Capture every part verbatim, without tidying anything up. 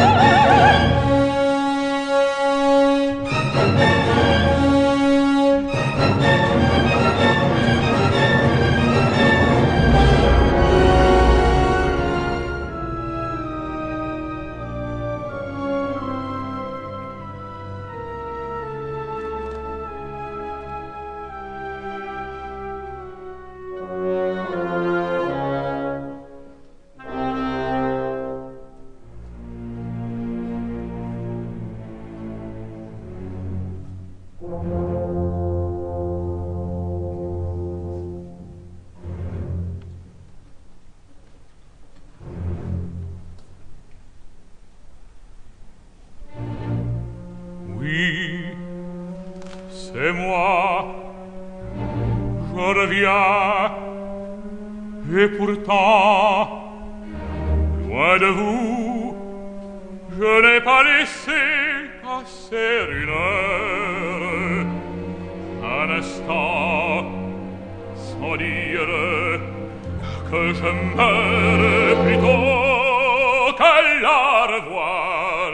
C'est moi, je reviens, et pourtant, loin de vous, je n'ai pas laissé passer une heure, un instant, sans dire que je meurs plutôt qu'à la revoir.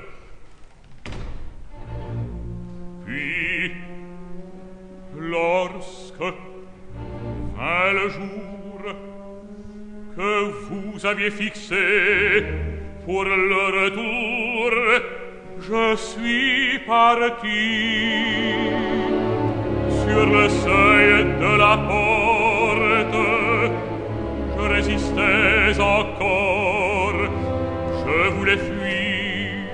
Puis, lorsque vint le jour que vous aviez fixé pour le retour, je suis parti sur le seuil de la porte. Je résistais encore, je voulais fuir.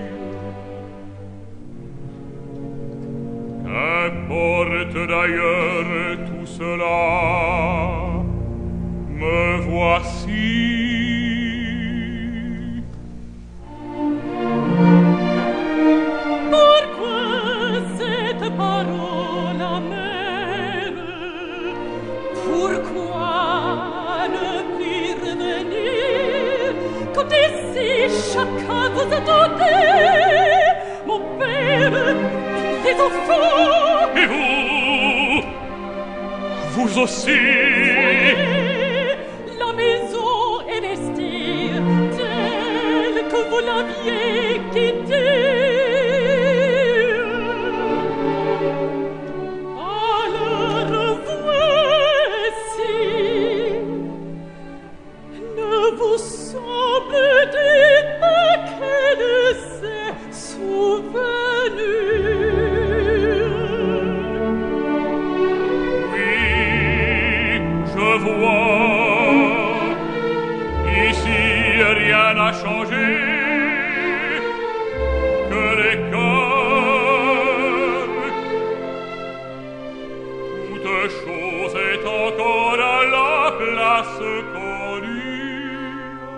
Qu'importe d'ailleurs tout cela, me voici. Pourquoi cette parole amère? Pourquoi ne plus revenir quand ici chacun vous attendait? Mon père, les enfants, Et vous, vous aussi. la maison est restée telle que vous l'aviez quittée. Alors voici, ne vous semble-t-il pas qu'elle s'est souvenue? Oui, je vois, ici rien n'a changé, que les cœurs, toute chose est encore à la place connue.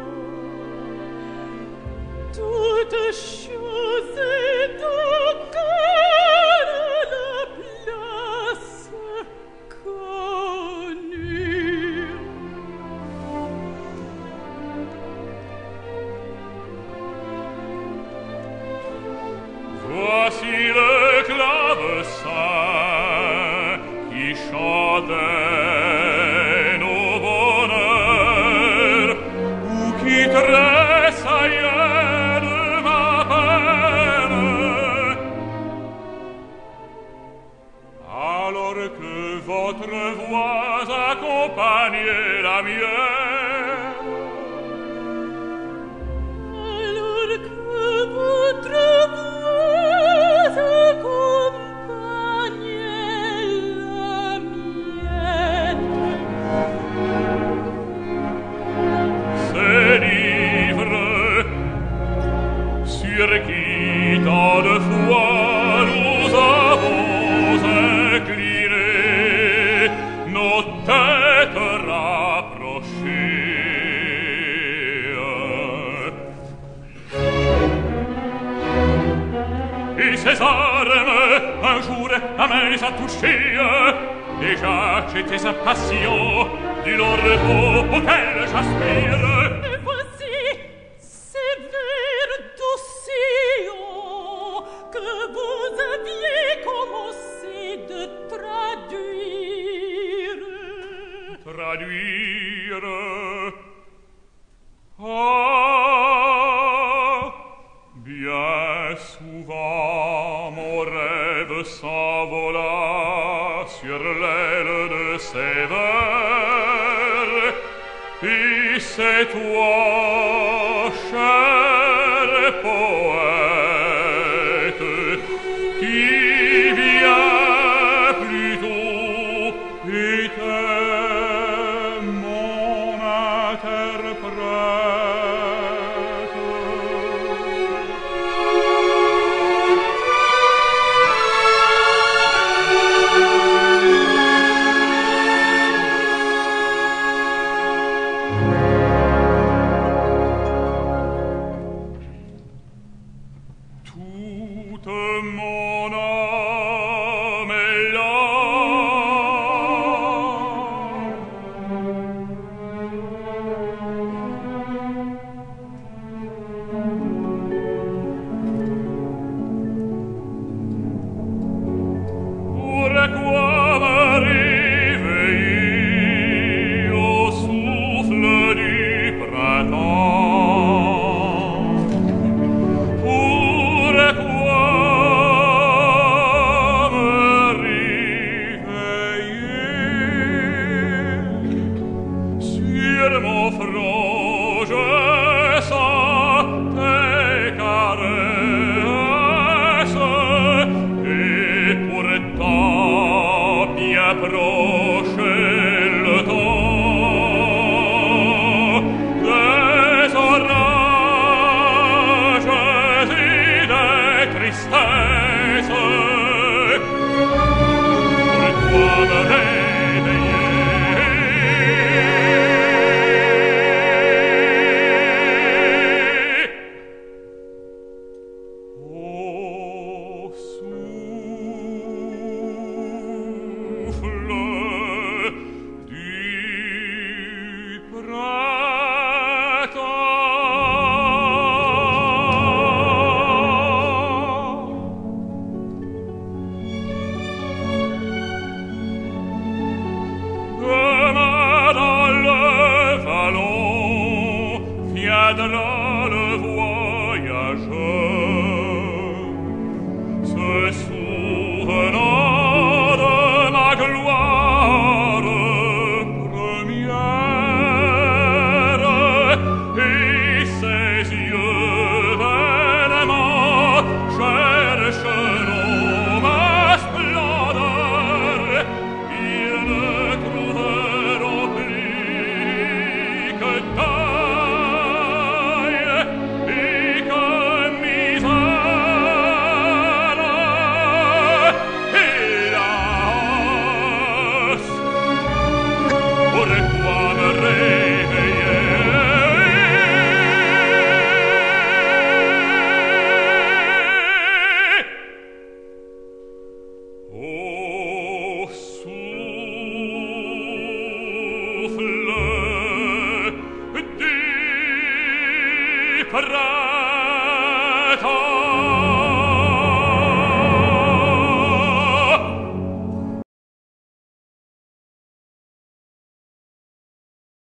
Toute chose est encore à la place connue. Voici le clavecin qui chantait nos bonheurs ou qui tressaillait de ma peine. Alors que votre voix accompagnait la mienne, Alors que votre voix accompagnait la mienne, ces livres sur qui tant de fois nous avons incliné nos têtes rapprochées. Et ces armes, un jour, à main les a touchées. Déjà, j'étais impatient du long repos auquel j'aspire. et voici ces vers d'Ossian que vous aviez commencé de traduire. Traduire. Ah, s'envola sur l'aile de ses vers. Et c'est toi, cher poète, qui viens plus tôt et t'es mon interprète. Toute mon âme est là. Pourquoi me réveiller au souffle du printemps? Pourquoi me réveiller? Sur mon front je sens tes caresses, et pourtant bien proche est le temps des orages et des tristesses. Pourquoi me réveiller? Au souffle du printemps. Demain dans le vallon viendra le voyageur, se souvenant de ma gloire première, et ses yeux vainement chercheront ma splendeur. Ils ne trouveront plus que taille et que misère et las. Pourquoi me réveiller? Oh